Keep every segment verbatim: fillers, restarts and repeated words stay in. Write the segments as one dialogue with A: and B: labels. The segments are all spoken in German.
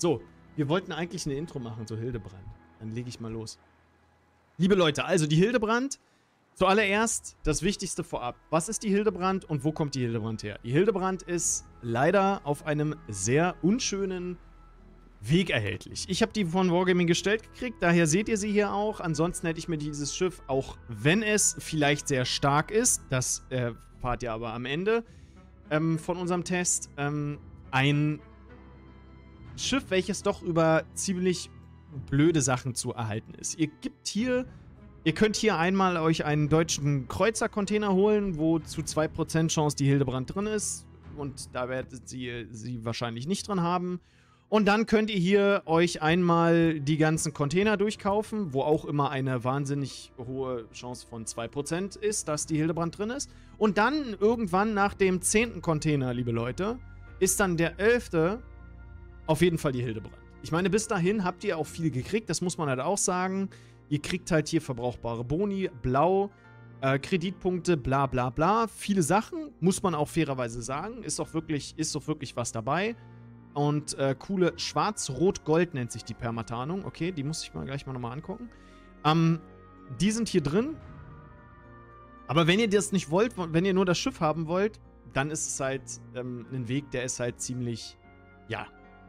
A: So, wir wollten eigentlich eine Intro machen zu Hildebrand. Dann lege ich mal los. Liebe Leute, also die Hildebrand. Zuallererst das Wichtigste vorab. Was ist die Hildebrand und wo kommt die Hildebrand her? Die Hildebrand ist leider auf einem sehr unschönen Weg erhältlich. Ich habe die von Wargaming gestellt gekriegt, daher seht ihr sie hier auch. Ansonsten hätte ich mir dieses Schiff, auch wenn es vielleicht sehr stark ist, das erfahrt ihr aber am Ende ähm, von unserem Test, ähm, ein Schiff, welches doch über ziemlich blöde Sachen zu erhalten ist. Ihr gibt hier, ihr könnt hier einmal euch einen deutschen Kreuzer-Container holen, wo zu zwei Prozent Chance die Hildebrand drin ist. Und da werdet ihr sie wahrscheinlich nicht drin haben. Und dann könnt ihr hier euch einmal die ganzen Container durchkaufen, wo auch immer eine wahnsinnig hohe Chance von zwei Prozent ist, dass die Hildebrand drin ist. Und dann irgendwann nach dem zehnten Container, liebe Leute, ist dann der elfte auf jeden Fall die Hildebrand. Ich meine, bis dahin habt ihr auch viel gekriegt, das muss man halt auch sagen. Ihr kriegt halt hier verbrauchbare Boni, blau, äh, Kreditpunkte, bla bla bla. Viele Sachen, muss man auch fairerweise sagen. Ist doch wirklich, ist doch wirklich was dabei. Und äh, coole Schwarz-Rot-Gold nennt sich die Permatarnung. Okay, die muss ich mal gleich mal nochmal angucken. Ähm, die sind hier drin. Aber wenn ihr das nicht wollt, wenn ihr nur das Schiff haben wollt, dann ist es halt ähm, ein Weg, der ist halt ziemlich, ja,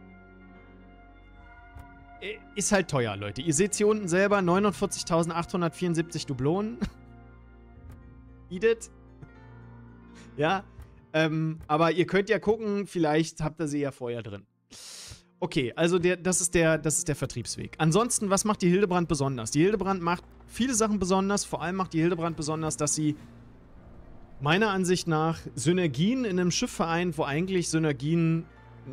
A: ist halt teuer, Leute. Ihr seht hier unten selber neunundvierzigtausendachthundertvierundsiebzig Dublonen. Eat it. Ja, ähm, aber ihr könnt ja gucken, vielleicht habt ihr sie ja vorher drin. Okay, also der, das, ist der, das ist der Vertriebsweg. Ansonsten, was macht die Hildebrand besonders? Die Hildebrand macht viele Sachen besonders. Vor allem macht die Hildebrand besonders, dass sie meiner Ansicht nach Synergien in einem Schiff vereint, wo eigentlich Synergien...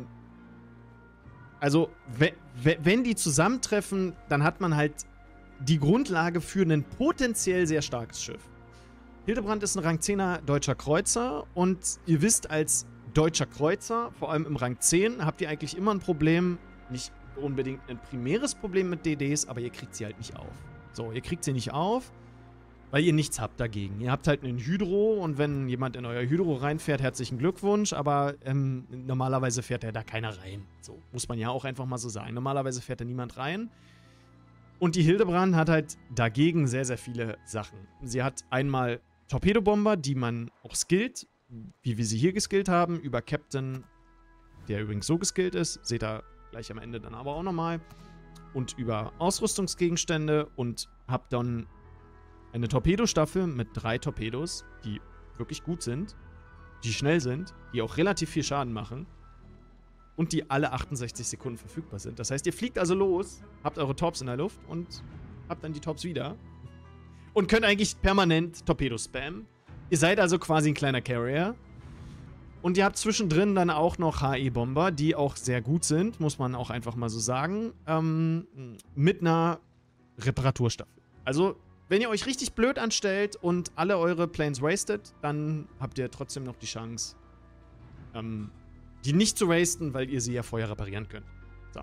A: Also, wenn die zusammentreffen, dann hat man halt die Grundlage für ein potenziell sehr starkes Schiff. Hildebrand ist ein Rang zehner deutscher Kreuzer und ihr wisst, als deutscher Kreuzer, vor allem im Rang zehn, habt ihr eigentlich immer ein Problem, nicht unbedingt ein primäres Problem mit D Ds, aber ihr kriegt sie halt nicht auf. So, ihr kriegt sie nicht auf, weil ihr nichts habt dagegen. Ihr habt halt einen Hydro und wenn jemand in euer Hydro reinfährt, herzlichen Glückwunsch, aber ähm, normalerweise fährt ja da keiner rein. So, muss man ja auch einfach mal so sagen. Normalerweise fährt da niemand rein. Und die Hildebrand hat halt dagegen sehr, sehr viele Sachen. Sie hat einmal Torpedobomber, die man auch skillt, wie wir sie hier geskillt haben, über Captain, der übrigens so geskillt ist, seht ihr gleich am Ende dann aber auch nochmal, und über Ausrüstungsgegenstände und habt dann eine Torpedostaffel mit drei Torpedos, die wirklich gut sind, die schnell sind, die auch relativ viel Schaden machen und die alle achtundsechzig Sekunden verfügbar sind. Das heißt, ihr fliegt also los, habt eure Torps in der Luft und habt dann die Torps wieder und könnt eigentlich permanent Torpedos spammen. Ihr seid also quasi ein kleiner Carrier und ihr habt zwischendrin dann auch noch H E-Bomber, die auch sehr gut sind, muss man auch einfach mal so sagen, ähm, mit einer Reparaturstaffel. Also wenn ihr euch richtig blöd anstellt und alle eure Planes wastet, dann habt ihr trotzdem noch die Chance, ähm, die nicht zu wasten, weil ihr sie ja vorher reparieren könnt. So.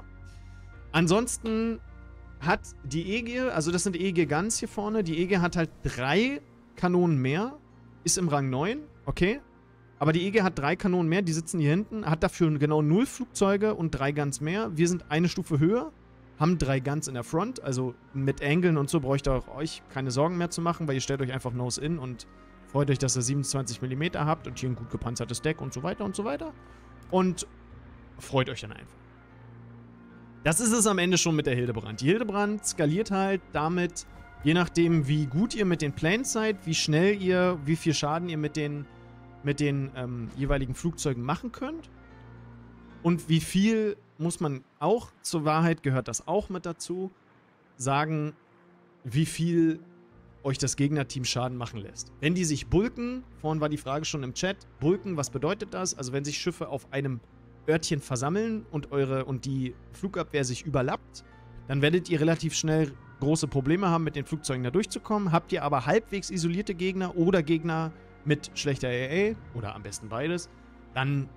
A: Ansonsten hat die E G, also das sind E G Guns hier vorne, die E G hat halt drei Kanonen mehr, ist im Rang neun, okay. Aber die E G hat drei Kanonen mehr, die sitzen hier hinten, hat dafür genau null Flugzeuge und drei Guns mehr. Wir sind eine Stufe höher. Haben drei Guns in der Front, also mit Angeln und so braucht ihr auch euch keine Sorgen mehr zu machen, weil ihr stellt euch einfach Nose-In und freut euch, dass ihr siebenundzwanzig Millimeter habt und hier ein gut gepanzertes Deck und so weiter und so weiter. Und freut euch dann einfach. Das ist es am Ende schon mit der Hildebrand. Die Hildebrand skaliert halt damit, je nachdem, wie gut ihr mit den Planes seid, wie schnell ihr, wie viel Schaden ihr mit den, mit den ähm, jeweiligen Flugzeugen machen könnt. Und wie viel, muss man auch, zur Wahrheit gehört das auch mit dazu, sagen, wie viel euch das Gegnerteam Schaden machen lässt. Wenn die sich bulken, vorhin war die Frage schon im Chat, bulken, was bedeutet das? Also wenn sich Schiffe auf einem Örtchen versammeln und, eure, und die Flugabwehr sich überlappt, dann werdet ihr relativ schnell große Probleme haben, mit den Flugzeugen da durchzukommen. Habt ihr aber halbwegs isolierte Gegner oder Gegner mit schlechter A A oder am besten beides, dann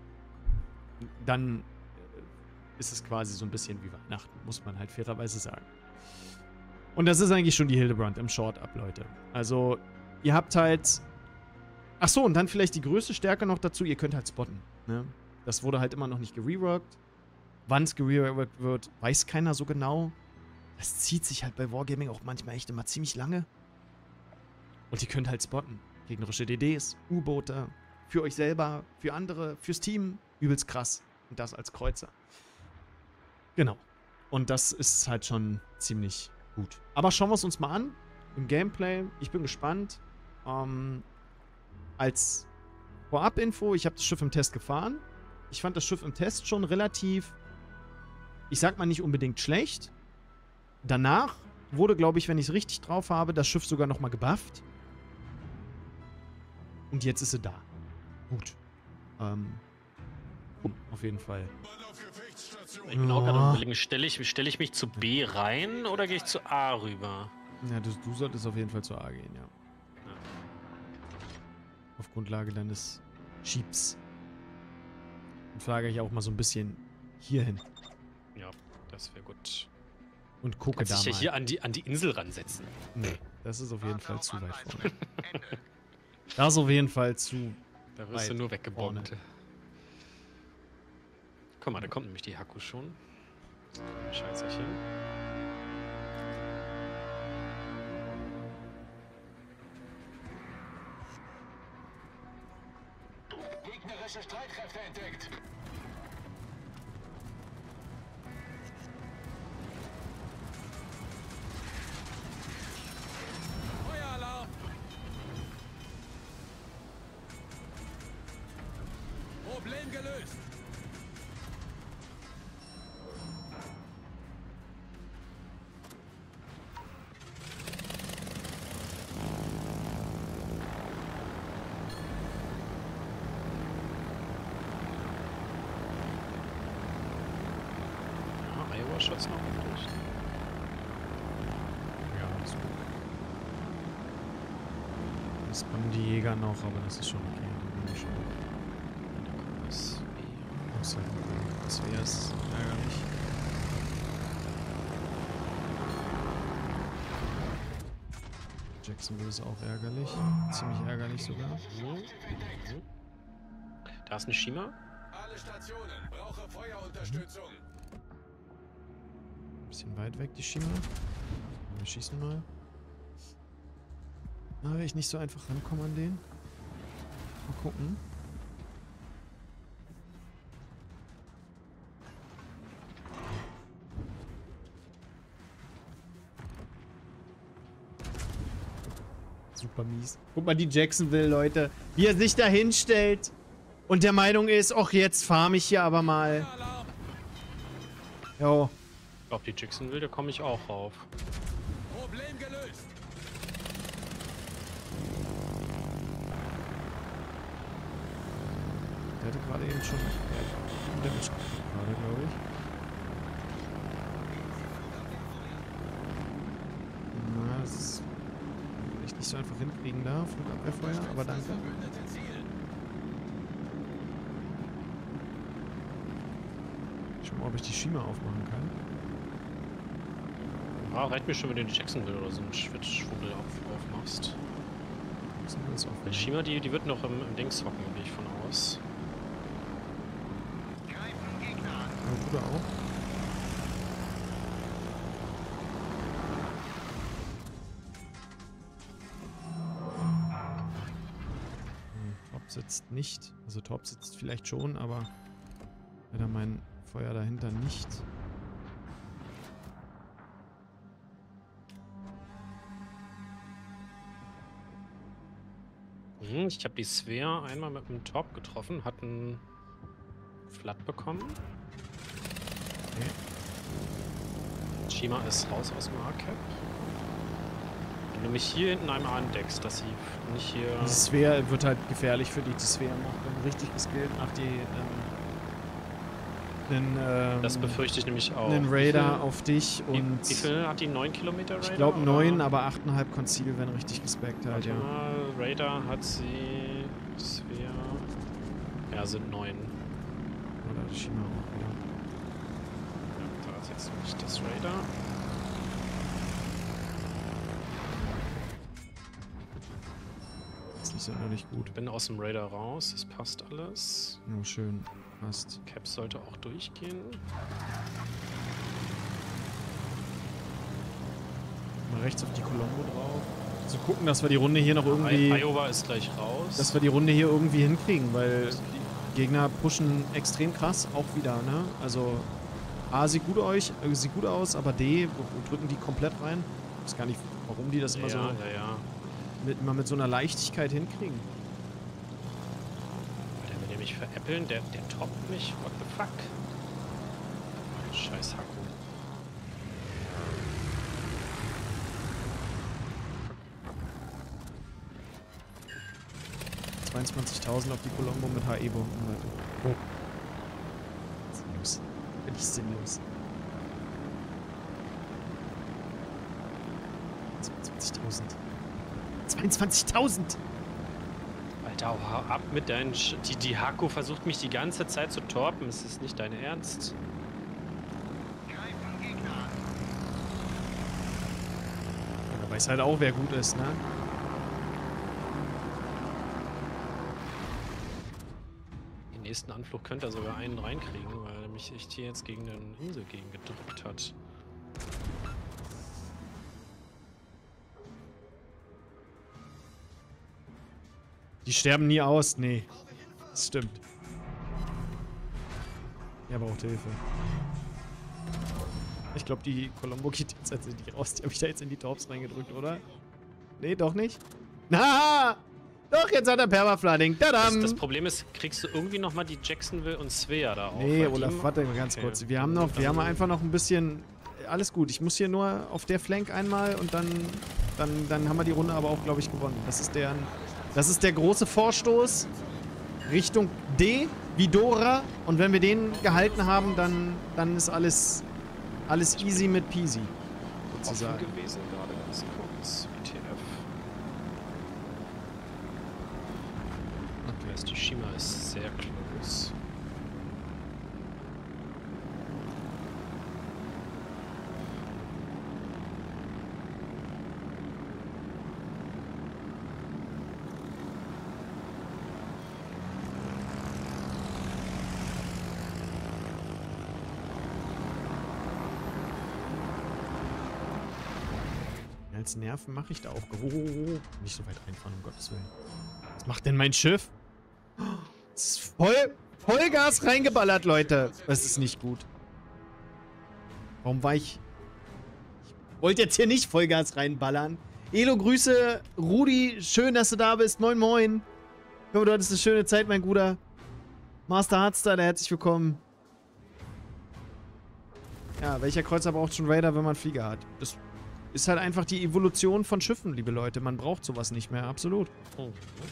A: dann ist es quasi so ein bisschen wie Weihnachten, muss man halt fairerweise sagen. Und das ist eigentlich schon die Hildebrand im Short-Up, Leute. Also, ihr habt halt... Achso, und dann vielleicht die größte Stärke noch dazu, ihr könnt halt spotten. Ne? Das wurde halt immer noch nicht gereworked. Wann es gereworked wird, weiß keiner so genau. Das zieht sich halt bei Wargaming auch manchmal echt immer ziemlich lange. Und ihr könnt halt spotten. Gegnerische D Ds, U-Boote, für euch selber, für andere, fürs Team. Übelst krass. Und das als Kreuzer. Genau. Und das ist halt schon ziemlich gut. Aber schauen wir es uns mal an. Im Gameplay. Ich bin gespannt. Ähm, als Vorab-Info, ich habe das Schiff im Test gefahren. Ich fand das Schiff im Test schon relativ, ich sag mal nicht unbedingt schlecht. Danach wurde, glaube ich, wenn ich es richtig drauf habe, das Schiff sogar nochmal gebufft. Und jetzt ist sie da. Gut. Ähm, auf jeden Fall.
B: Ich bin auch gerade am überlegen, stelle ich, stell ich mich zu B rein oder gehe ich zu A rüber?
A: Ja, du, du solltest auf jeden Fall zu A gehen, ja.
B: Ja.
A: Auf Grundlage deines Schiebs. Und frage ich auch mal so ein bisschen hierhin.
B: Ja, das wäre gut.
A: Und gucke
B: Kannst
A: da
B: dich ja
A: mal.
B: hier an die, an die Insel ransetzen.
A: Nee, das ist auf jeden Fall zu weit vorne. Das ist auf jeden Fall zu
B: Da wirst du
A: weit
B: nur weggebombt.
A: vorne.
B: Guck mal, da kommt nämlich die Haku schon. Scheißerchen.
C: Gegnerische Streitkräfte entdeckt. Feueralarm! Problem gelöst.
B: Ja, Iowa-Shots noch übrig.
A: Ja, das ist gut. Das kommen die Jäger noch, aber das ist schon okay. Die bin ich schon.
B: Da kommt das B.
A: Außer das wäre es ärgerlich. Jacksonville ist auch ärgerlich. Ziemlich ärgerlich sogar.
B: Mhm. Da ist ein Shima.
C: Alle Stationen, brauche Feuerunterstützung.
A: Bisschen weit weg, die Schima. Wir schießen mal. Na, will ich nicht so einfach rankommen an den. Mal gucken. Super mies. Guck mal, die Jacksonville, Leute. Wie er sich da hinstellt. Und der Meinung ist, ach, jetzt farm ich hier aber mal.
C: Feueralarm!
B: Ich
A: Jo.
B: glaube, die Jacksonville, da komme ich auch rauf.
C: Problem gelöst.
A: Der hatte gerade eben schon Damage gerade, glaube ich. Na, das ist will ich nicht so einfach hinkriegen da, Flugabwehrfeuer, aber danke.
C: Verbündete Ziel.
A: Schau mal, ob ich die Schima aufmachen kann.
B: Ah, reicht mir schon, wenn du die Jacksonville oder so einen Schwitzschwubbel auf, aufmachst.
A: Was ist denn das
B: Die
A: aufmachen?
B: Shima, die, die wird noch im, im Dings hocken, gehe ich von aus.
A: Ja, Bruder auch. Hm, Top sitzt nicht. Also Top sitzt vielleicht schon, aber leider mein Feuer dahinter nicht.
B: Mhm, ich habe die Sphere einmal mit dem Top getroffen, hat einen Flat bekommen.
A: Okay.
B: Shima ist raus aus dem A-Cap. Wenn du mich hier hinten einmal andeckst, dass sie nicht hier...
A: Die Sphere wird halt gefährlich für die. Die Sphere macht dann richtig geskillt nach die ähm, einen, ähm,
B: Das befürchte ich nämlich auch.
A: einen
B: Wie
A: Raider
B: viel-
A: auf dich
B: Wie,
A: und
B: wie viel hat die? neun Kilometer Raider?
A: ich glaube
B: oder?
A: neun, aber acht Komma fünf Konzil werden richtig gespeckt halt,
B: Warte
A: ja.
B: mal, Raider hat sie... Sphere... Ja, sind neun.
A: Oder die Schima auch, ja.
B: Ja, da ist jetzt nicht das Raider.
A: Ist nicht ist ja noch nicht gut.
B: Ich bin aus dem Raider raus, es passt alles.
A: Oh, schön. Passt.
B: Caps sollte auch durchgehen.
A: Mal rechts auf die Colombo drauf. Zu gucken, dass wir die Runde hier noch irgendwie...
B: Iowa ist gleich raus.
A: Dass wir die Runde hier irgendwie hinkriegen, weil die Gegner pushen extrem krass auch wieder, ne? Also A sieht gut, euch, äh, sieht gut aus, aber D drücken die komplett rein. Ich weiß gar nicht, warum die das immer
B: ja,
A: so
B: ja, ja.
A: Mit, immer mit so einer Leichtigkeit hinkriegen.
B: Der will nämlich veräppeln, der, der toppt mich. What the fuck? Scheiß Haku.
A: zweiundzwanzigtausend auf die Colombo mit H E-Bomben, Leute. Oh. Sinnlos. Bin ich sinnlos. zweiundzwanzigtausend. zweiundzwanzigtausend!
B: Alter, hau ab mit deinen... Sch die, die Haku versucht mich die ganze Zeit zu torpen. Es ist nicht dein Ernst.
A: Ja, weiß halt auch, wer gut ist, ne?
B: Den nächsten Anflug könnte er sogar einen reinkriegen, weil er mich echt hier jetzt gegen den Insel gegen gedrückt hat.
A: Die sterben nie aus. Nee. Das stimmt. Er braucht Hilfe. Ich glaube, die Colombo geht jetzt tatsächlich raus. Die habe ich da jetzt in die Torps reingedrückt, oder? Nee, doch nicht? Na! Doch, jetzt hat er Permaflooding.
B: Das, das Problem ist, kriegst du irgendwie nochmal die Jacksonville und Svea da auf?
A: Nee, Olaf, warte mal ganz
B: okay.
A: kurz. Wir haben noch, wir haben einfach noch ein bisschen... Alles gut. Ich muss hier nur auf der Flank einmal und dann, dann, dann haben wir die Runde aber auch, glaube ich, gewonnen. Das ist der... Das ist der große Vorstoß Richtung D, wie Dora. Und wenn wir den gehalten haben, dann, dann ist alles, alles easy mit peasy. Sozusagen.
B: Offen gewesen gerade ganz kurz. W T F. Okay, die Shima ist sehr close.
A: Als Nerven mache ich da auch. Oh, oh, oh. Nicht so weit reinfahren, um Gottes Willen. Was macht denn mein Schiff? Es ist voll, Vollgas reingeballert, Leute. Das ist nicht gut. Warum war ich... Ich wollte jetzt hier nicht Vollgas reinballern. Elo, Grüße. Rudi, schön, dass du da bist. Moin, moin. Ich hoffe, du hattest eine schöne Zeit, mein Guter. Master Hardstar, herzlich willkommen. Ja, welcher Kreuzer braucht schon Raider, wenn man Flieger hat? Das... Ist halt einfach die Evolution von Schiffen, liebe Leute. Man braucht sowas nicht mehr, absolut.
B: Oh.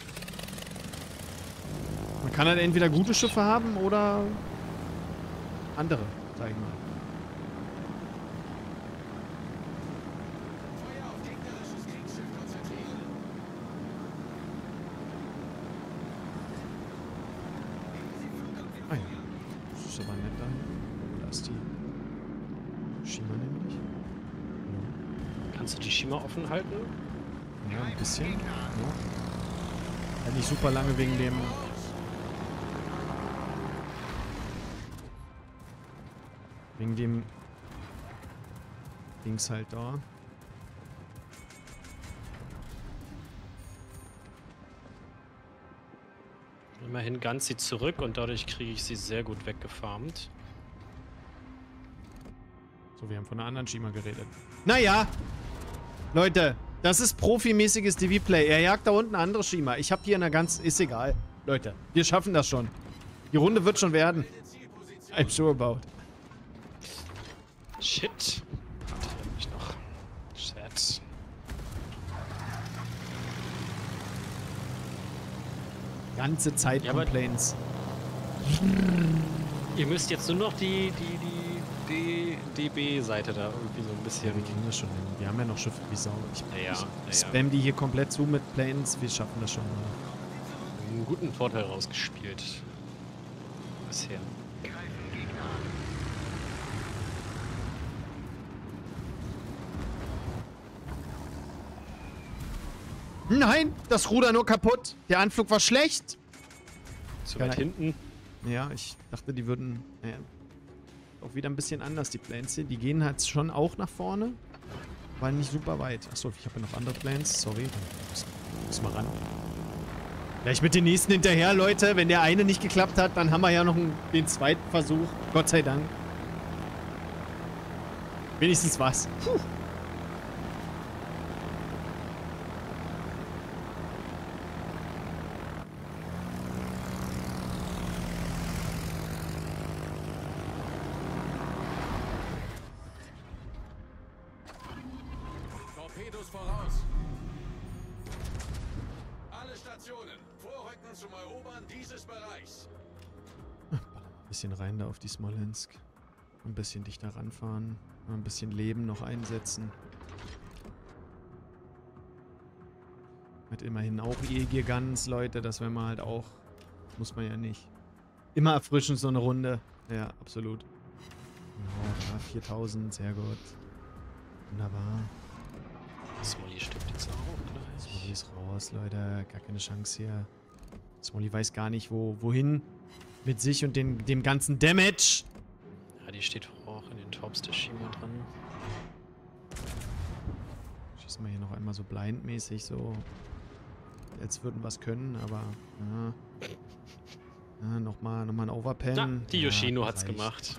A: Man kann halt entweder gute Schiffe haben oder andere, sag ich mal.
C: Feuer auf gegnerisches Kriegsschiff konzentrieren.
A: Ah ja. Das ist aber nett da. Da ist die Shima nämlich.
B: Kannst du die Shima offen halten?
A: Ja, ein bisschen. Ja. Halt nicht super lange wegen dem... Wegen dem... Dings halt da.
B: Immerhin ganz sie zurück und dadurch kriege ich sie sehr gut weggefarmt.
A: So, wir haben von einer anderen Shima geredet. Naja! Leute, das ist profimäßiges D V-Play. Er jagt da unten eine andere Shima. Ich habe hier eine ganz... Ist egal. Leute, wir schaffen das schon. Die Runde wird schon werden. I'm sure about.
B: Shit. Warte, mich noch. Shit.
A: Ganze Zeit
B: Ja, aber-
A: Complaints.
B: Ihr müsst jetzt nur noch die, die, die D B-Seite da irgendwie so ein bisschen...
A: Ja, wir kriegen das schon hin. Wir haben ja noch Schiffe wie Sau. Ich,
B: Ja, ja,
A: ich
B: ja, ja.
A: spam die hier komplett zu mit Planes. Wir schaffen das schon.
B: einen guten Vorteil rausgespielt. Bisher.
A: Nein, das Ruder nur kaputt. Der Anflug war schlecht.
B: Zu
A: Ja,
B: weit hinten.
A: Ja, ich dachte, die würden... Naja, auch wieder ein bisschen anders, die Planes hier. Die gehen halt schon auch nach vorne. Weil nicht super weit. Achso, ich habe ja noch andere Planes. Sorry. Muss, muss mal ran. Gleich mit den nächsten hinterher, Leute. Wenn der eine nicht geklappt hat, dann haben wir ja noch einen, den zweiten Versuch. Gott sei Dank. Wenigstens was. Puh.
C: Torpedos voraus. Alle Stationen, vorrücken zum Erobern dieses Bereichs.
A: Ein bisschen rein da auf die Smolensk. Ein bisschen dichter ranfahren. Ein bisschen Leben noch einsetzen. Mit immerhin auch E-Gear Guns, Leute. Das wäre mal halt auch. Muss man ja nicht. Immer erfrischend so eine Runde. Ja, absolut. Genau, da viertausend. Sehr gut. Wunderbar.
B: Smolly stirbt jetzt auch gleich.
A: Smolly ist raus, Leute. Gar keine Chance hier. Smolly weiß gar nicht, wo, wohin. Mit sich und den, dem ganzen Damage.
B: Ja, die steht auch in den Tops der Shima dran.
A: Schießen wir hier noch einmal so blindmäßig, so. Als würden wir es können, aber. Ja. Ja, nochmal noch mal ein Overpen.
B: Na, die
A: ja,
B: Yoshino hat's
A: reicht.
B: gemacht.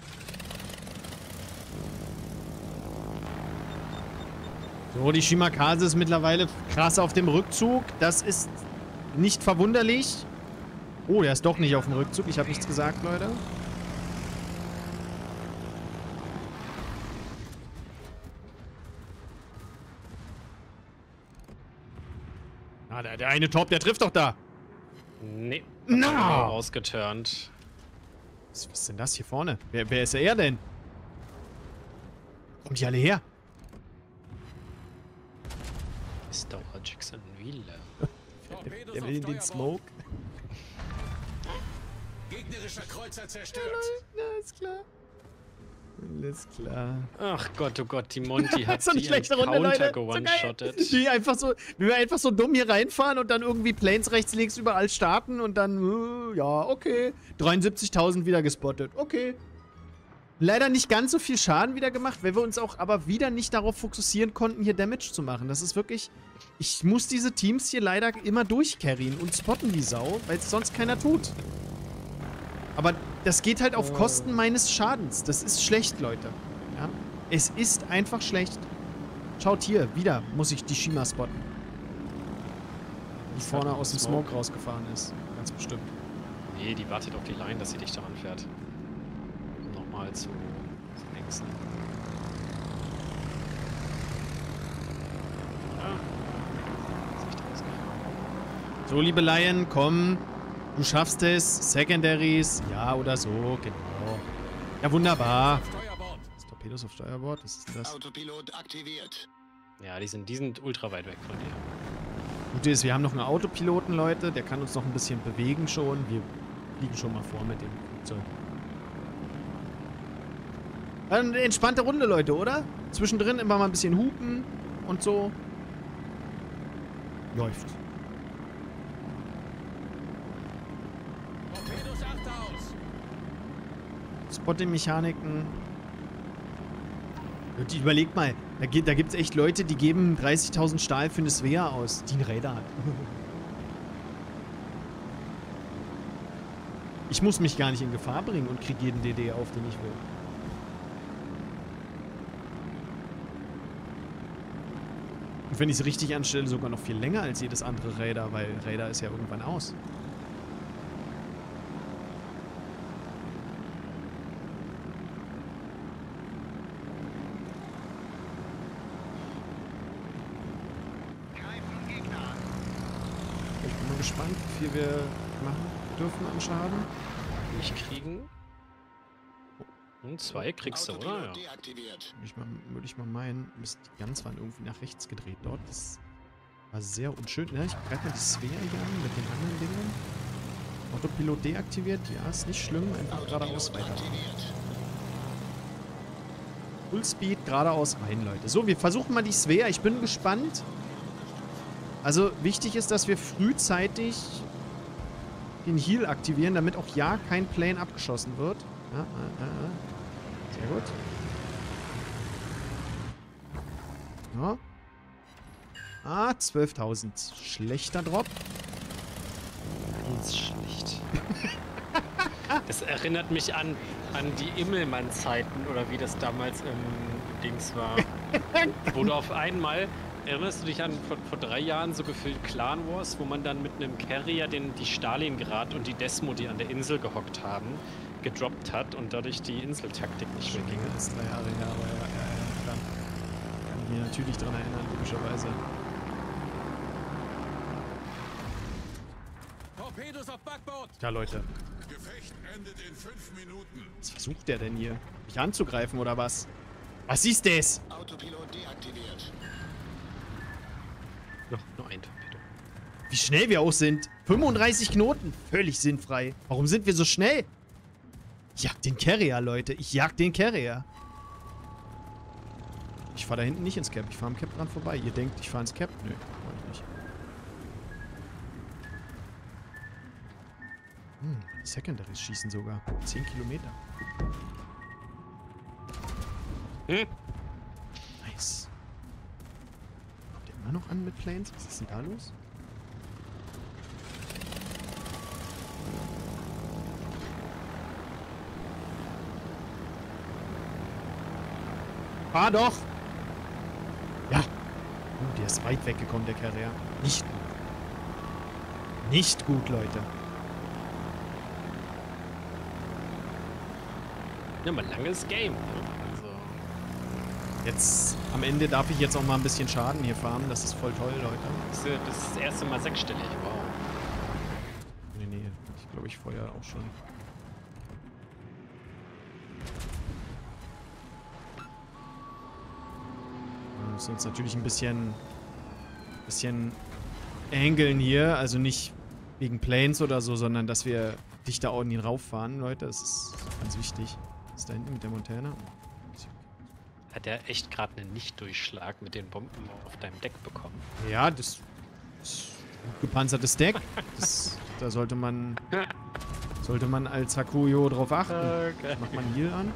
A: So, die Shimakaze ist mittlerweile krass auf dem Rückzug. Das ist nicht verwunderlich. Oh, der ist doch nicht auf dem Rückzug. Ich habe nichts gesagt, Leute. Ah, der, der eine Top, der trifft doch da.
B: Nee.
A: Na!
B: No. Ausgeturnt.
A: Was, was ist denn das hier vorne? Wer, wer ist er denn? Kommt die alle her?
B: Ist doch Jackson Wheeler.
C: Torpedos
A: Der
C: auf
A: will in den
C: Steuerbord.
A: Smoke.
C: Gegnerischer Kreuzer zerstört.
A: Na, ist klar. Alles klar.
B: Ach Gott, oh Gott, die Monty hat
A: So eine
B: die
A: schlechte
B: einen
A: Runde,
B: Counter
A: Leute. So geil.
B: gewone-shottet.
A: Die einfach so, wenn wir einfach so dumm hier reinfahren und dann irgendwie Planes rechts, links überall starten und dann, äh, ja, okay. dreiundsiebzigtausend wieder gespottet. Okay. Leider nicht ganz so viel Schaden wieder gemacht, weil wir uns auch aber wieder nicht darauf fokussieren konnten, hier Damage zu machen. Das ist wirklich... Ich muss diese Teams hier leider immer durchcarryen und spotten die Sau, weil es sonst keiner tut. Aber das geht halt auf Kosten meines Schadens. Das ist schlecht, Leute. Ja? Es ist einfach schlecht. Schaut hier, wieder muss ich die Shima spotten. Die vorne aus dem Smoke rausgefahren ist. Ganz bestimmt.
B: Nee, die wartet auf die Line, dass sie dichter ranfährt. Um nochmal zu längsten. Ja. Ist echt ausgefahren.
A: So, liebe Lion, komm. Du schaffst es. Secondaries. Ja, oder so. Genau. Ja, wunderbar.
C: Steuerbord.
A: Das Torpedos auf Steuerbord. Was ist denn das?
D: Autopilot aktiviert.
B: Ja, die sind, die sind ultra weit weg von dir.
A: Gute ist, wir haben noch einen Autopiloten, Leute. Der kann uns noch ein bisschen bewegen schon. Wir fliegen schon mal vor mit dem Flugzeug. Eine entspannte Runde, Leute, oder? Zwischendrin immer mal ein bisschen hupen und so. Läuft.
C: Torpedos achte aus.
A: Spotting-Mechaniken. Die, überlegt mal, da, geht, da gibt es echt Leute, die geben dreißigtausend Stahl für eine Svea aus, die einen Räder hat. Ich muss mich gar nicht in Gefahr bringen und kriege jeden D D auf, den ich will. Und wenn ich es richtig anstelle, sogar noch viel länger als jedes andere Räder, weil Räder ist ja irgendwann aus. Ich bin mal gespannt, wie viel wir machen dürfen an Schaden.
B: Nicht kriegen. Und zwei kriegst du, oder? Ja.
D: Autopilot deaktiviert.
A: Würde ich mal, würde ich mal meinen, Mist, die Guns waren irgendwie nach rechts gedreht dort. Das war sehr unschön. Ne? Ich greife mal die Sphäre hier an mit den anderen Dingen. Autopilot deaktiviert. Ja, ist nicht schlimm. Einfach geradeaus
D: Autopilot
A: weiter.
D: aktiviert.
A: Full Speed geradeaus rein, Leute. So, wir versuchen mal die Svea. Ich bin gespannt. Also wichtig ist, dass wir frühzeitig den Heal aktivieren, damit auch ja kein Plane abgeschossen wird. Ja, äh, äh. Sehr gut. Ja. Ah, zwölftausend. Schlechter Drop.
B: Ganz schlecht. Das erinnert mich an, an die Immelmann-Zeiten oder wie das damals im Dings war. Wo du auf einmal, erinnerst du dich an vor, vor drei Jahren so gefühlt Clan Wars, wo man dann mit einem Carrier den, die Stalingrad und die Desmo, die an der Insel gehockt haben, gedroppt hat und dadurch die Inseltaktik nicht mehr ging.
A: Das ist drei Jahre her, aber ja, ja, ja, klar. Kann mich natürlich daran erinnern, logischerweise.
C: Torpedos auf Backbord!
A: Ja, Leute.
C: Gefecht endet in fünf Minuten.
A: Was versucht der denn hier? Mich anzugreifen oder was? Was ist das?
D: Autopilot deaktiviert.
B: Noch nur ein Torpedo.
A: Wie schnell wir auch sind. fünfunddreißig Knoten. Völlig sinnfrei. Warum sind wir so schnell? Ich jag den Carrier, Leute. Ich jag den Carrier. Ich fahre da hinten nicht ins Cap. Ich fahre am Cap dran vorbei. Ihr denkt, ich fahre ins Cap? Nö, mach ich nicht. Hm, die Secondaries schießen sogar. zehn Kilometer.
B: Hm?
A: Nice. Kommt der immer noch an mit Planes? Was ist denn da los? Fahr doch! Ja. Oh, der ist weit weggekommen, der Carrier. Nicht gut. Nicht gut, Leute.
B: Ja, mal langes Game. Also.
A: Jetzt, am Ende darf ich jetzt auch mal ein bisschen Schaden hier farmen. Das ist voll toll, Leute.
B: Das ist das, ist das erste Mal sechsstellig. Wow.
A: Nee, nee. Ich glaube, ich vorher auch schon. Wir müssen uns natürlich ein bisschen, bisschen angeln hier. Also nicht wegen Planes oder so, sondern dass wir dichter an ihn rauffahren, Leute. Das ist ganz wichtig. Was ist da hinten mit der Montana?
B: Hat er echt gerade einen Nicht-Durchschlag mit den Bomben auf deinem Deck bekommen?
A: Ja, das ist ein gut gepanzertes Deck. Das, da sollte man sollte man als Hakuyo drauf achten.
B: Okay.
A: Macht man Heal an.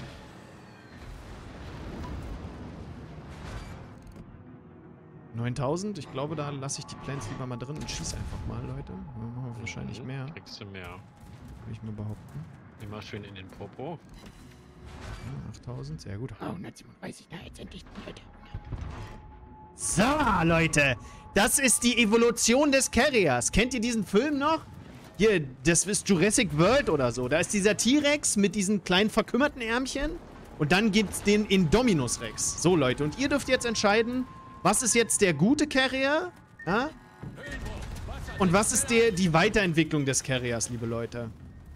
A: neuntausend, ich glaube, da lasse ich die Planes lieber mal drin und schieße einfach mal, Leute. Dann machen wir wahrscheinlich
B: Mhm.
A: mehr,
B: Kriegst du mehr.
A: würde ich mal behaupten.
B: Immer schön in den Popo.
A: Ja, achttausend, sehr gut.
E: Oh, hundertsiebenunddreißig, na, jetzt endlich, Leute.
A: So, Leute, das ist die Evolution des Carriers. Kennt ihr diesen Film noch? Hier, das ist Jurassic World oder so. Da ist dieser T-Rex mit diesen kleinen verkümmerten Ärmchen und dann gibt's den Indominus Rex. So, Leute, und ihr dürft jetzt entscheiden, was ist jetzt der gute Carrier? Ja? Und was ist der, die Weiterentwicklung des Carriers, liebe Leute?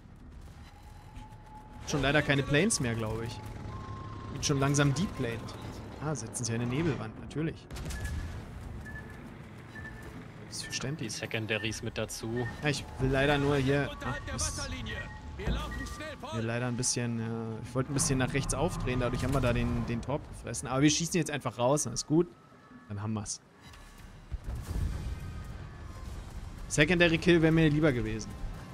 A: Schon leider keine Planes mehr, glaube ich. Wird schon langsam deplaned. Ah, setzen sie eine Nebelwand, natürlich. Das ist
B: Die
A: verständlich.
B: Secondaries mit dazu.
A: Ja, ich will leider nur hier... Ach,
C: Unterhalb der
A: Mist.
C: Wasserlinie. Wir laufen schnell
A: Mir
C: voll.
A: leider ein bisschen... Äh, ich wollte ein bisschen nach rechts aufdrehen, dadurch haben wir da den, den Torp gefressen. Aber wir schießen jetzt einfach raus, dann ist gut. Dann haben wir's. Secondary Kill wäre mir lieber gewesen.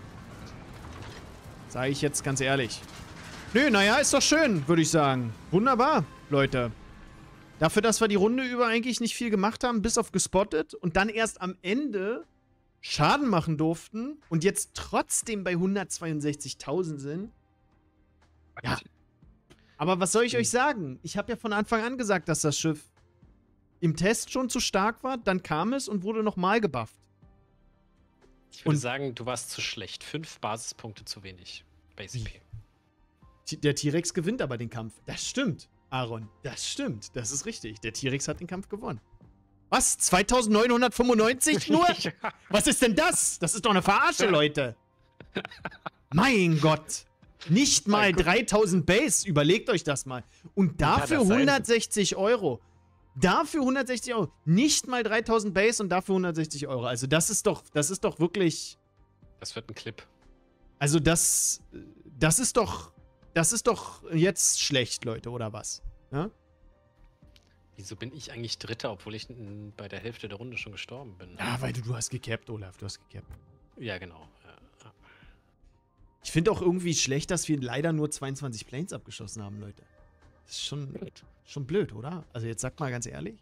A: Sage ich jetzt ganz ehrlich. Nö, naja, ist doch schön, würde ich sagen. Wunderbar, Leute. Dafür, dass wir die Runde über eigentlich nicht viel gemacht haben, bis auf gespottet und dann erst am Ende Schaden machen durften und jetzt trotzdem bei hundertzweiundsechzigtausend sind. Ja. Aber was soll ich euch sagen? Ich habe ja von Anfang an gesagt, dass das Schiff im Test schon zu stark war. Dann kam es und wurde nochmal gebufft.
B: Ich würde
A: Und-
B: sagen, du warst zu schlecht. Fünf Basispunkte zu wenig. Base P.
A: T- Der T-Rex gewinnt aber den Kampf. Das stimmt, Aaron. Das stimmt. Das ist richtig. Der T-Rex hat den Kampf gewonnen. Was? zweitausendneunhundertfünfundneunzig nur? Was ist denn das? Das ist doch eine Verarsche, Leute. Mein Gott. Nicht mal dreitausend Base. Überlegt euch das mal. Und dafür
B: das sein?
A: hundertsechzig Euro. Dafür hundertsechzig Euro. Nicht mal dreitausend Base und dafür hundertsechzig Euro. Also das ist doch, das ist doch wirklich...
B: Das wird ein Clip.
A: Also das, das ist doch, das ist doch jetzt schlecht, Leute, oder was? Ja?
B: Wieso bin ich eigentlich Dritter, obwohl ich n- bei der Hälfte der Runde schon gestorben bin?
A: Ja, weil du, du hast gecapped, Olaf, du hast gecappt.
B: Ja, genau. Ja, ja.
A: Ich finde auch irgendwie schlecht, dass wir leider nur zweiundzwanzig Planes abgeschossen haben, Leute. Das ist schon, schon blöd, oder? Also jetzt sagt mal ganz ehrlich.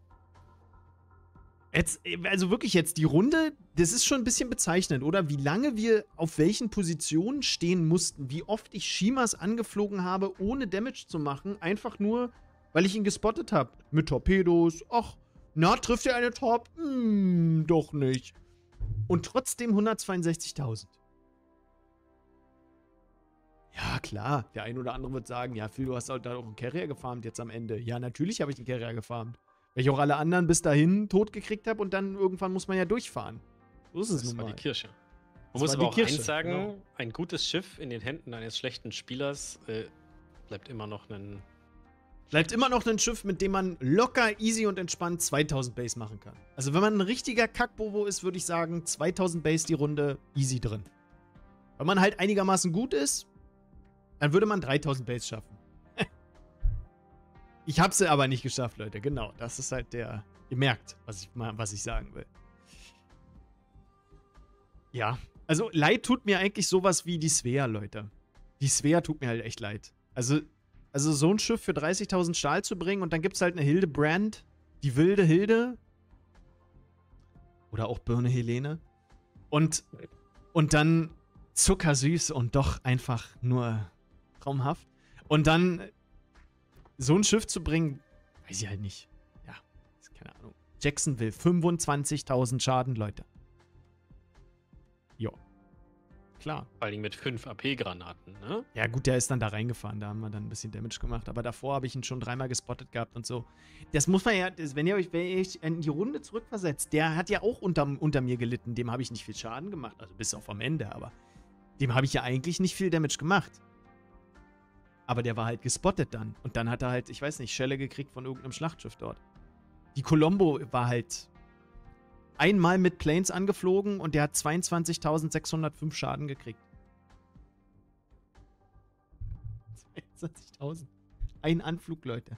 A: Jetzt, also wirklich jetzt, die Runde, das ist schon ein bisschen bezeichnend, oder? Wie lange wir auf welchen Positionen stehen mussten, wie oft ich Shimas angeflogen habe, ohne Damage zu machen, einfach nur, weil ich ihn gespottet habe. Mit Torpedos, ach, na, trifft er eine Top? Hm, doch nicht. Und trotzdem hundertzweiundsechzigtausend. Ja, klar, der ein oder andere wird sagen, ja, Phil, du hast halt da auch einen Carrier gefarmt jetzt am Ende. Ja, natürlich habe ich einen Carrier gefarmt. Weil ich auch alle anderen bis dahin tot gekriegt habe und dann irgendwann muss man ja durchfahren. So ist es
B: Das
A: nun
B: war
A: mal.
B: die Kirsche.
A: Das
B: Man muss
A: war
B: aber
A: die
B: auch
A: Kirsche,
B: eins sagen,
A: genau.
B: ein gutes Schiff in den Händen eines schlechten Spielers äh, bleibt immer noch ein...
A: Bleibt immer noch ein Schiff, mit dem man locker, easy und entspannt zweitausend Base machen kann. Also wenn man ein richtiger Kackbobo ist, würde ich sagen, zweitausend Base die Runde easy drin. Wenn man halt einigermaßen gut ist, dann würde man dreitausend Base schaffen. Ich habe sie aber nicht geschafft, Leute. Genau, das ist halt der... Ihr merkt, was ich, mal, was ich sagen will. Ja, also leid tut mir eigentlich sowas wie die Svea, Leute. Die Svea tut mir halt echt leid. Also, also so ein Schiff für dreißigtausend Stahl zu bringen und dann gibt es halt eine Hildebrand, die wilde Hilde. Oder auch Birne Helene. Und, und dann zuckersüß und doch einfach nur traumhaft. Und dann so ein Schiff zu bringen, weiß ich halt nicht. Ja, ist keine Ahnung. Jacksonville, fünfundzwanzigtausend Schaden, Leute. Jo. Klar.
B: Vor allem mit fünf A P-Granaten, ne?
A: Ja, gut, der ist dann da reingefahren. Da haben wir dann ein bisschen Damage gemacht. Aber davor habe ich ihn schon dreimal gespottet gehabt und so. Das muss man ja, das, wenn ihr euch wenn ihr euch in die Runde zurückversetzt, der hat ja auch unter, unter mir gelitten. Dem habe ich nicht viel Schaden gemacht. Also bis auf am Ende, aber dem habe ich ja eigentlich nicht viel Damage gemacht. Aber der war halt gespottet dann. Und dann hat er halt, ich weiß nicht, Schelle gekriegt von irgendeinem Schlachtschiff dort. Die Colombo war halt einmal mit Planes angeflogen und der hat zweiundzwanzigtausendsechshundertfünf Schaden gekriegt. zweiundzwanzigtausend. Ein Anflug, Leute.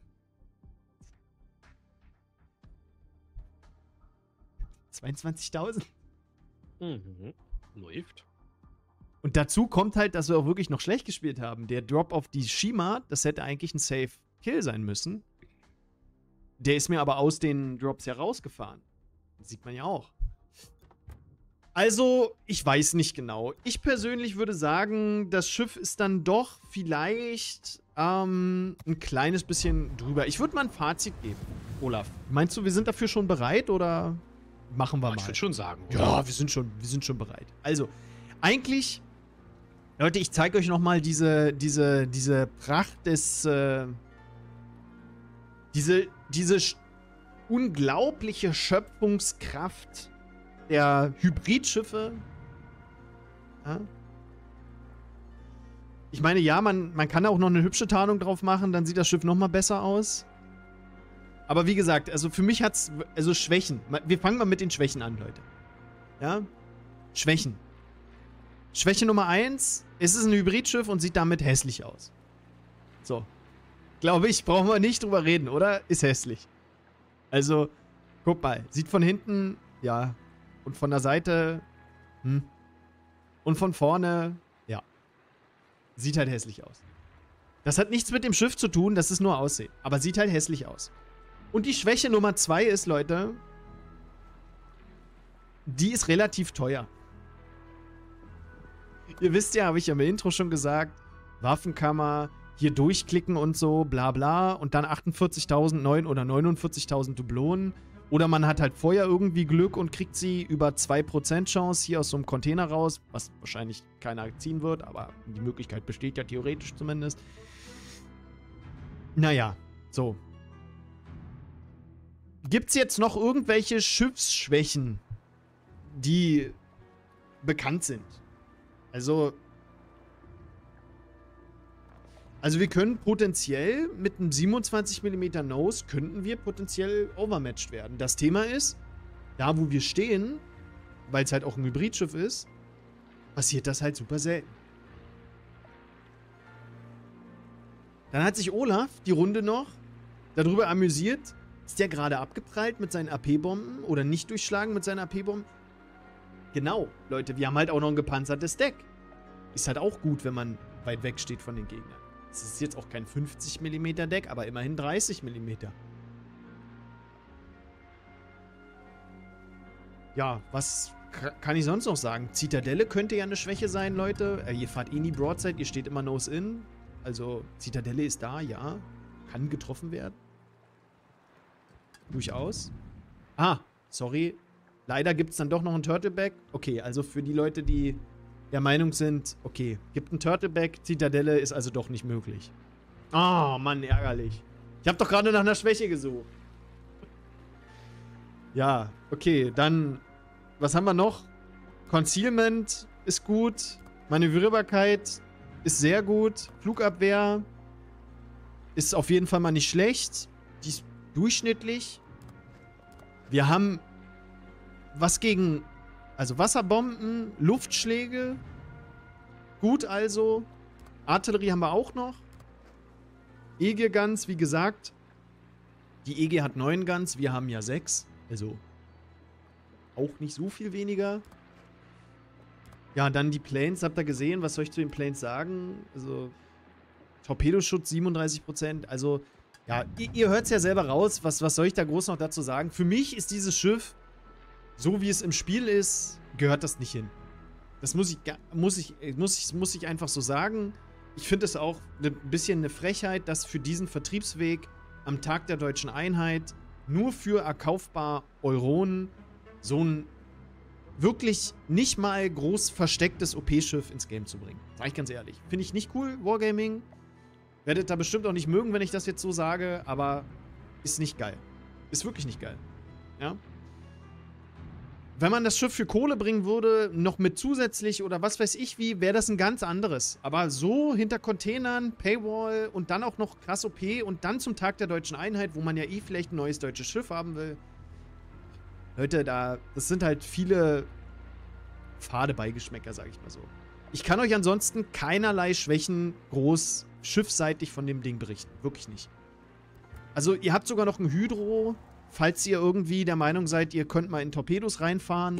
A: zweiundzwanzigtausend.
B: Mhm. Läuft.
A: Und dazu kommt halt, dass wir auch wirklich noch schlecht gespielt haben. Der Drop auf die Shima, das hätte eigentlich ein Safe Kill sein müssen. Der ist mir aber aus den Drops herausgefahren. Das sieht man ja auch. Also, ich weiß nicht genau. Ich persönlich würde sagen, das Schiff ist dann doch vielleicht ähm, ein kleines bisschen drüber. Ich würde mal ein Fazit geben, Olaf. Meinst du, wir sind dafür schon bereit oder machen wir
B: Ich
A: mal?
B: würde schon sagen. oder?
A: Ja, wir sind schon, wir sind schon bereit. Also, eigentlich, Leute, ich zeige euch nochmal diese, diese, diese Pracht des, äh, diese, diese sch- unglaubliche Schöpfungskraft der Hybridschiffe. Ja? Ich meine, ja, man, man kann auch noch eine hübsche Tarnung drauf machen, dann sieht das Schiff nochmal besser aus. Aber wie gesagt, also für mich hat's, also Schwächen. Wir fangen mal mit den Schwächen an, Leute. Ja? Schwächen. Schwäche Nummer eins, es ist ein Hybridschiff und sieht damit hässlich aus. So. Glaube ich, brauchen wir nicht drüber reden, oder? Ist hässlich. Also, guck mal, sieht von hinten, ja. Und von der Seite, hm. Und von vorne, ja. Sieht halt hässlich aus. Das hat nichts mit dem Schiff zu tun, das ist nur Aussehen. Aber sieht halt hässlich aus. Und die Schwäche Nummer zwei ist, Leute, die ist relativ teuer. Ihr wisst ja, habe ich ja im Intro schon gesagt, Waffenkammer, hier durchklicken und so, bla bla, und dann achtundvierzigtausend, neun oder neunundvierzigtausend Dublonen. Oder man hat halt vorher irgendwie Glück und kriegt sie über zwei Prozent Chance hier aus so einem Container raus, was wahrscheinlich keiner ziehen wird, aber die Möglichkeit besteht ja theoretisch zumindest. Naja, so. Gibt's jetzt noch irgendwelche Schiffsschwächen, die bekannt sind? Also, also wir können potenziell mit einem siebenundzwanzig Millimeter Nose könnten wir potenziell overmatched werden. Das Thema ist, da wo wir stehen, weil es halt auch ein Hybridschiff ist, passiert das halt super selten. Dann hat sich Olaf die Runde noch darüber amüsiert, ist der gerade abgeprallt mit seinen A P-Bomben oder nicht durchschlagen mit seinen A P-Bomben? Genau, Leute, wir haben halt auch noch ein gepanzertes Deck. Ist halt auch gut, wenn man weit weg steht von den Gegnern. Es ist jetzt auch kein fünfzig Millimeter Deck, aber immerhin dreißig Millimeter. Ja, was kann ich sonst noch sagen? Zitadelle könnte ja eine Schwäche sein, Leute. Äh, ihr fahrt eh nie Broadside, ihr steht immer Nose-In. Also, Zitadelle ist da, ja. Kann getroffen werden. Durchaus. Ah, sorry. Leider gibt es dann doch noch einen Turtleback. Okay, also für die Leute, die der Meinung sind, okay, gibt einen Turtleback, Zitadelle ist also doch nicht möglich. Ah, oh, Mann, ärgerlich. Ich habe doch gerade nach einer Schwäche gesucht. Ja, okay, dann, was haben wir noch? Concealment ist gut. Manövrierbarkeit ist sehr gut. Flugabwehr ist auf jeden Fall mal nicht schlecht. Die ist durchschnittlich. Wir haben was gegen, also Wasserbomben, Luftschläge. Gut also. Artillerie haben wir auch noch. E G Guns, wie gesagt. Die E G hat neun Guns, wir haben ja sechs. Also auch nicht so viel weniger. Ja, dann die Planes, habt ihr gesehen? Was soll ich zu den Planes sagen? Also Torpedoschutz siebenunddreißig Prozent. Also, ja, ihr, ihr hört es ja selber raus. Was, was soll ich da groß noch dazu sagen? Für mich ist dieses Schiff, so wie es im Spiel ist, gehört das nicht hin. Das muss ich, muss ich, muss ich, muss ich einfach so sagen. Ich finde es auch ein bisschen eine Frechheit, dass für diesen Vertriebsweg am Tag der Deutschen Einheit nur für erkaufbar Euronen so ein wirklich nicht mal groß verstecktes O P-Schiff ins Game zu bringen. Sag ich ganz ehrlich. Finde ich nicht cool, Wargaming. Werdet da bestimmt auch nicht mögen, wenn ich das jetzt so sage, aber ist nicht geil. Ist wirklich nicht geil. Ja? Wenn man das Schiff für Kohle bringen würde, noch mit zusätzlich oder was weiß ich wie, wäre das ein ganz anderes. Aber so hinter Containern, Paywall und dann auch noch krass O P und dann zum Tag der Deutschen Einheit, wo man ja eh vielleicht ein neues deutsches Schiff haben will. Leute, da, das sind halt viele fade Beigeschmäcker, sag ich mal so. Ich kann euch ansonsten keinerlei Schwächen groß schiffseitig von dem Ding berichten. Wirklich nicht. Also, ihr habt sogar noch ein Hydro, falls ihr irgendwie der Meinung seid, ihr könnt mal in Torpedos reinfahren.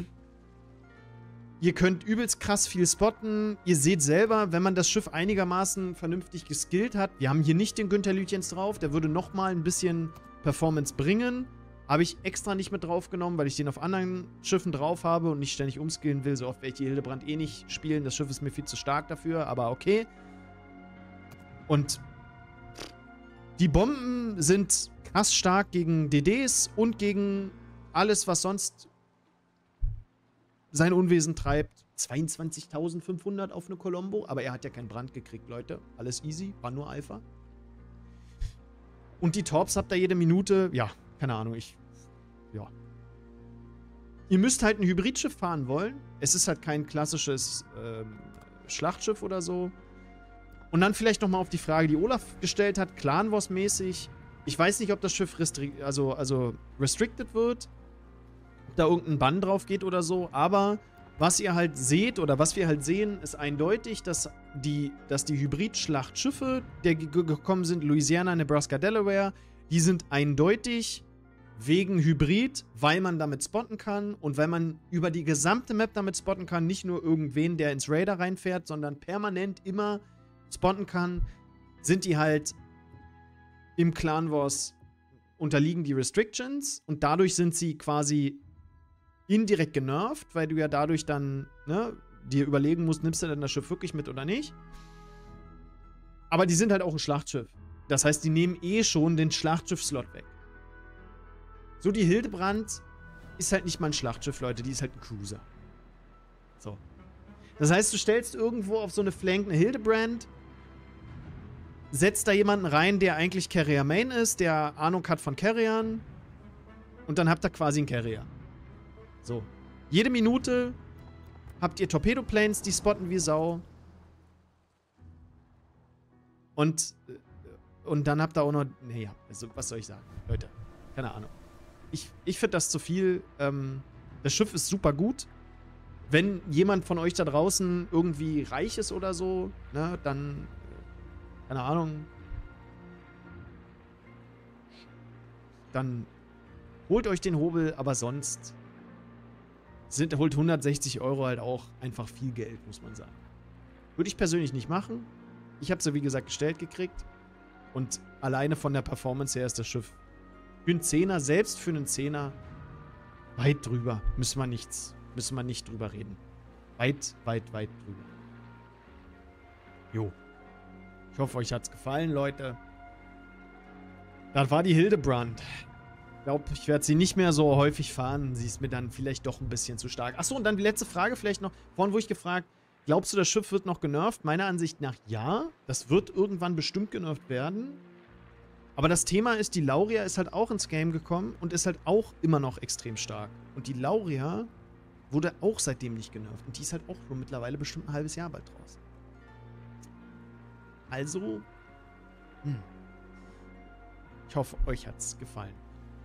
A: Ihr könnt übelst krass viel spotten. Ihr seht selber, wenn man das Schiff einigermaßen vernünftig geskillt hat. Wir haben hier nicht den Günther Lütjens drauf. Der würde nochmal ein bisschen Performance bringen. Habe ich extra nicht mit draufgenommen, weil ich den auf anderen Schiffen drauf habe und nicht ständig umskillen will. So oft werde ich die Hildebrand eh nicht spielen. Das Schiff ist mir viel zu stark dafür, aber okay. Und die Bomben sind krass stark gegen D Ds und gegen alles, was sonst sein Unwesen treibt. zweiundzwanzigtausendfünfhundert auf eine Colombo, aber er hat ja keinen Brand gekriegt, Leute. Alles easy, war nur Alpha. Und die Torps habt ihr jede Minute, ja, keine Ahnung, ich, ja. Ihr müsst halt ein Hybridschiff fahren wollen. Es ist halt kein klassisches ähm, Schlachtschiff oder so. Und dann vielleicht nochmal auf die Frage, die Olaf gestellt hat, Clan Wars-mäßig. Ich weiß nicht, ob das Schiff restri also, also restricted wird, ob da irgendein Bann drauf geht oder so, aber was ihr halt seht oder was wir halt sehen, ist eindeutig, dass die, dass die Hybrid-Schlachtschiffe, die gekommen sind, Louisiana, Nebraska, Delaware, die sind eindeutig wegen Hybrid, weil man damit spotten kann und weil man über die gesamte Map damit spotten kann, nicht nur irgendwen, der ins Raider reinfährt, sondern permanent immer spotten kann, sind die halt im Clan Wars unterliegen die Restrictions und dadurch sind sie quasi indirekt genervt, weil du ja dadurch dann, ne, dir überlegen musst, nimmst du denn das Schiff wirklich mit oder nicht. Aber die sind halt auch ein Schlachtschiff. Das heißt, die nehmen eh schon den Schlachtschiff-Slot weg. So, die Hildebrand ist halt nicht mal ein Schlachtschiff, Leute, die ist halt ein Cruiser. So. Das heißt, du stellst irgendwo auf so eine Flank eine Hildebrand, setzt da jemanden rein, der eigentlich Carrier Main ist, der Ahnung hat von Carriern und dann habt ihr quasi einen Carrier. So. Jede Minute habt ihr Torpedoplanes, die spotten wie Sau. Und, und dann habt ihr auch noch, naja, also, was soll ich sagen? Leute, keine Ahnung. Ich, ich finde das zu viel. Ähm, das Schiff ist super gut. Wenn jemand von euch da draußen irgendwie reich ist oder so, ne, dann, keine Ahnung, dann holt euch den Hobel, aber sonst sind, holt hundertsechzig Euro halt auch einfach viel Geld, muss man sagen. Würde ich persönlich nicht machen. Ich habe sie, wie gesagt, gestellt gekriegt. Und alleine von der Performance her ist das Schiff für einen Zehner, selbst für einen Zehner, weit drüber. Müssen wir nichts, müssen wir nicht drüber reden. Weit, weit, weit drüber. Jo. Ich hoffe, euch hat's gefallen, Leute. Das war die Hildebrand. Ich glaube, ich werde sie nicht mehr so häufig fahren. Sie ist mir dann vielleicht doch ein bisschen zu stark. Achso, und dann die letzte Frage vielleicht noch. Vorhin wurde ich gefragt, glaubst du, das Schiff wird noch genervt? Meiner Ansicht nach ja. Das wird irgendwann bestimmt genervt werden. Aber das Thema ist, die Lauria ist halt auch ins Game gekommen und ist halt auch immer noch extrem stark. Und die Lauria wurde auch seitdem nicht genervt. Und die ist halt auch schon mittlerweile bestimmt ein halbes Jahr bald draußen. Also, hm. Ich hoffe, euch hat's gefallen.